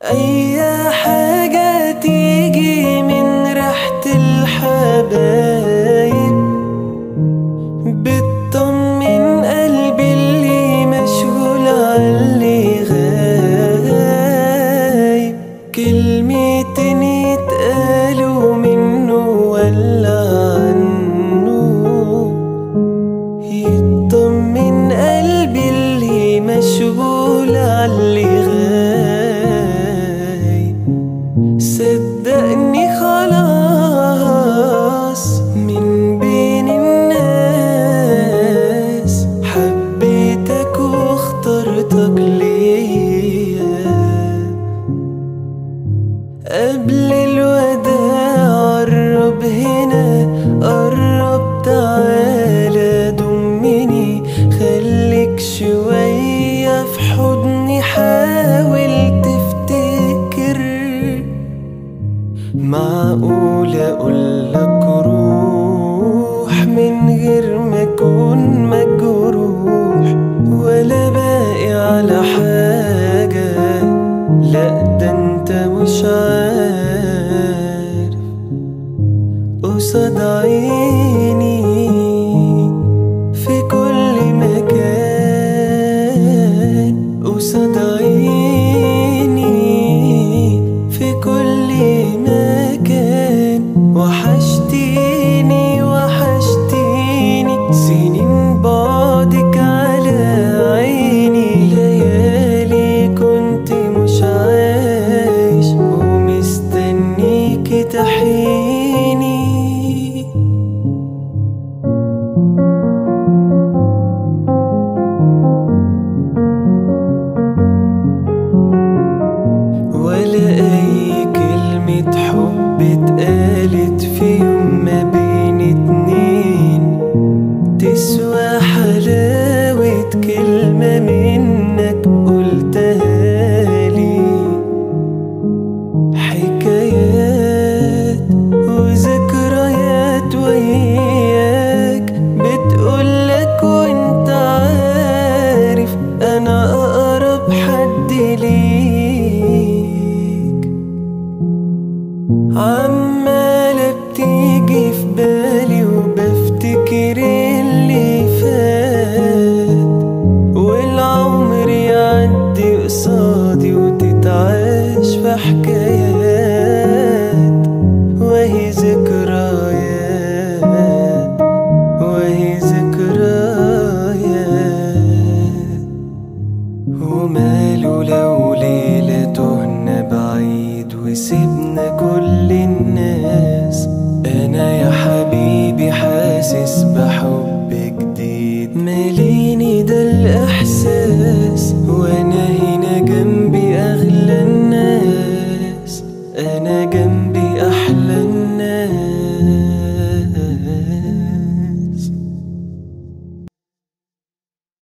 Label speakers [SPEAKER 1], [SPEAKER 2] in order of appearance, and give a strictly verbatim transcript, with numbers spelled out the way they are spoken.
[SPEAKER 1] أي حاجة تيجي من ريحة الحبايب بتطمن قلبي اللي مشغول عاللي غايب. كلمتين يتقالوا منه ولا عنه يطمن قلبي اللي مشغول عاللي غايب. صدقني خلاص من بين الناس حبيتك واخترتك ليا. قبل الوداع قرب هنا، قرب تعالى ضمني، خليك شوية في حضني، حاول تفتكر. معقول اقولك روح من غير ما اكون مجروح ولا باقي على حاجة؟ لا ده انت مش عارف. قصاد عيني في كل مكان، قصاد عيني في كل مكان. وحشتيني وحشتيني سنين بعدك على عيني، ليالي كنت مش عايش ومستنيك تحيني. ولا أي كلمة حب اتقالت في يوم ما بين اتنين تسوى حلاوة كلمة منك قلتها لي. حكايات وذكريات وياك بتقولك وانت عارف أنا أقرب حد ليك. عمالة بتيجي في بالي وبفتكر اللي فات، والعمر يعدي قصادي وتتعاش في حكاية.